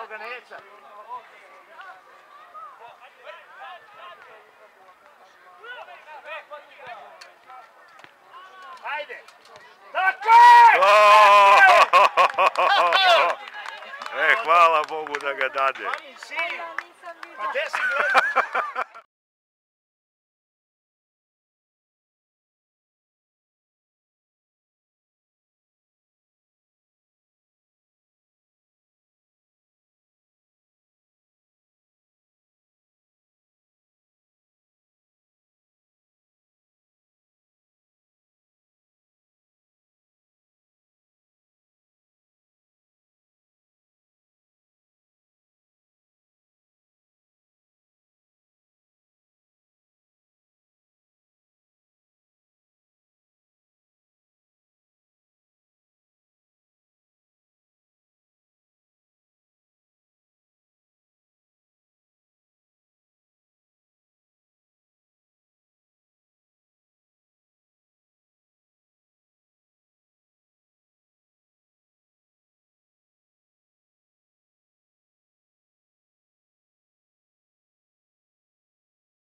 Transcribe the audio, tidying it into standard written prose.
Evo ga Neca. Ajde! Tako je! Hvala Bogu da ga dade. Mami, si! Pa gdje si gledao?